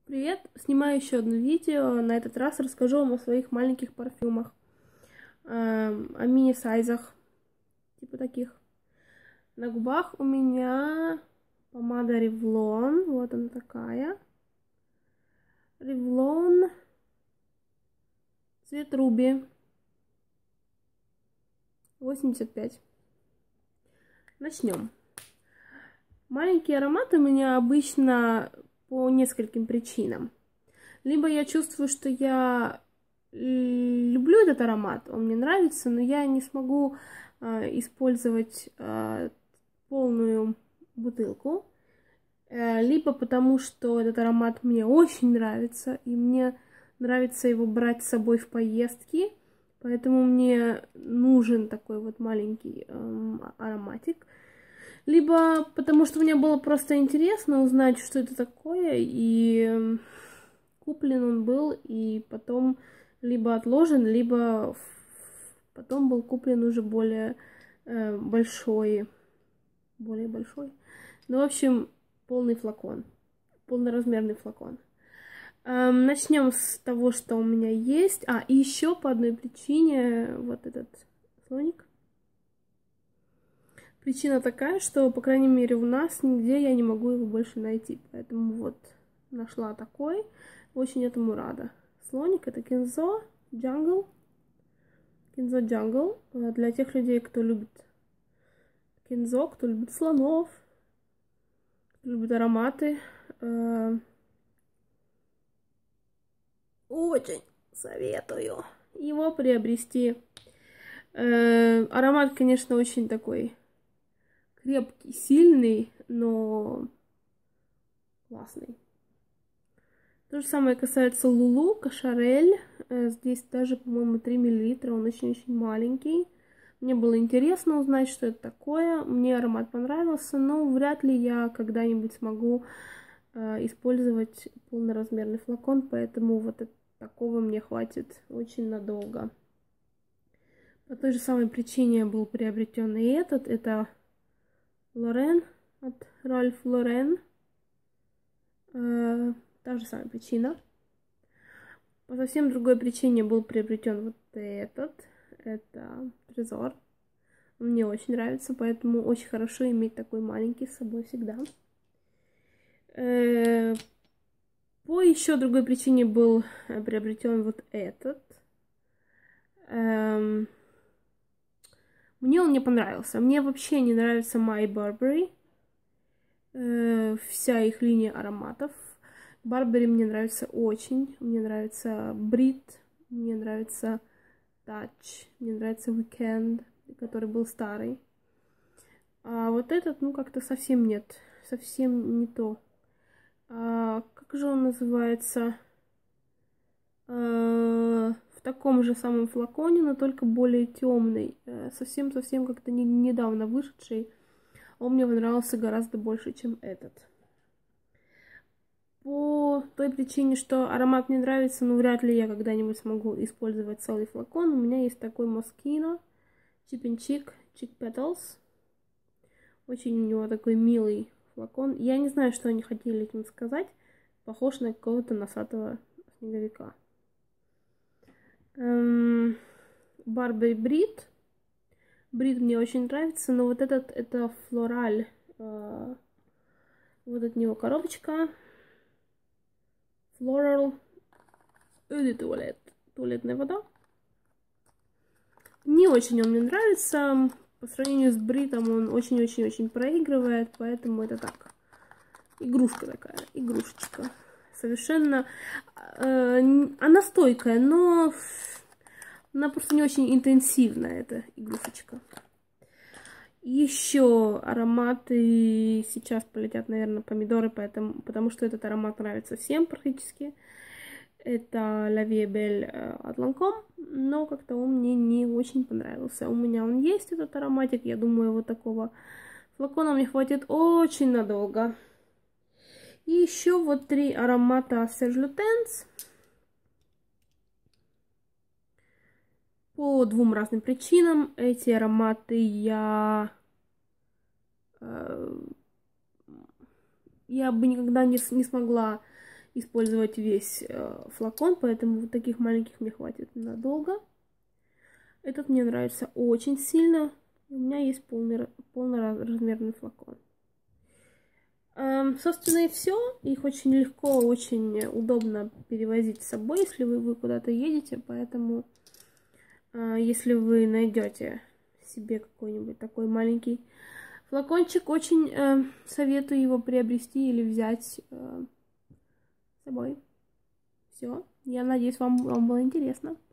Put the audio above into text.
Привет! Снимаю еще одно видео. На этот раз расскажу вам о своих маленьких парфюмах. О мини-сайзах. Типа таких. На губах у меня помада Revlon. Вот она такая. Revlon. Цвет Руби. 85. Начнем. Маленький аромат у меня обычно по нескольким причинам. Либо я чувствую, что я люблю этот аромат, он мне нравится, но я не смогу использовать полную бутылку. Либо потому, что этот аромат мне очень нравится, и мне нравится его брать с собой в поездки, поэтому мне нужен такой вот маленький ароматик. Либо потому, что мне было просто интересно узнать, что это такое, и куплен он был, и потом либо отложен, либо потом был куплен уже более большой. Ну, в общем, полный флакон. Полноразмерный флакон. Начнем с того, что у меня есть. И еще по одной причине вот этот слоник. Причина такая, что, по крайней мере, у нас нигде я не могу его больше найти. Поэтому вот нашла такой. Очень этому рада. Слоник — это Kenzo Jungle. Kenzo Jungle. Для тех людей, кто любит Kenzo, кто любит слонов, кто любит ароматы. Очень советую его приобрести. Аромат, конечно, очень такой крепкий, сильный, но классный. То же самое касается Лулу, Кошарель. Здесь даже, по-моему, 3 мл. Он очень-очень маленький. Мне было интересно узнать, что это такое. Мне аромат понравился, но вряд ли я когда-нибудь смогу использовать полноразмерный флакон, поэтому вот такого мне хватит очень надолго. По той же самой причине был приобретен и этот. Это Лорен от Ральф Лорен. Та же самая причина. По совсем другой причине был приобретен вот этот. Это Трезор. Он мне очень нравится, поэтому очень хорошо иметь такой маленький с собой всегда. По еще другой причине был приобретен вот этот. Мне он не понравился. Мне вообще не нравится My Burberry. Вся их линия ароматов. Барбери мне нравится очень. Мне нравится Брит. Мне нравится Touch. Мне нравится Weekend, который был старый. А вот этот, ну, как-то совсем нет. Совсем не то. Как же он называется? В таком же самом флаконе, но только более темный. Совсем как-то недавно вышедший. Он мне понравился гораздо больше, чем этот. По той причине, что аромат мне нравится, но вряд ли я когда-нибудь смогу использовать целый флакон. У меня есть такой Moschino Chip and Chic Petals. Очень у него такой милый флакон. Я не знаю, что они хотели этим сказать. Похож на какого-то носатого снеговика. Барбери Брит. Брит мне очень нравится, но вот этот, это флораль. Вот от него коробочка. Floral Eau de Toilette. Туалетная вода. Не очень он мне нравится. По сравнению с Бритом он очень-очень-очень проигрывает, поэтому это так. Игрушка такая, игрушечка. Совершенно... она стойкая, но она просто не очень интенсивная, эта игрушечка. Еще ароматы. Сейчас полетят, наверное, помидоры, потому что этот аромат нравится всем практически. Это La Vie Belle от Lancôme, но как-то он мне не очень понравился. У меня он есть, этот ароматик. Я думаю, вот такого флакона мне хватит очень надолго. И еще вот 3 аромата Serge Lutens. По 2 разным причинам. Эти ароматы я бы никогда не смогла использовать весь флакон, поэтому вот таких маленьких мне хватит надолго. Этот мне нравится очень сильно. У меня есть полноразмерный флакон. Собственно, и все. Их очень легко, очень удобно перевозить с собой, если вы куда-то едете. Поэтому, если вы найдете себе какой-нибудь такой маленький флакончик, очень советую его приобрести или взять с собой. Все. Я надеюсь, вам было интересно.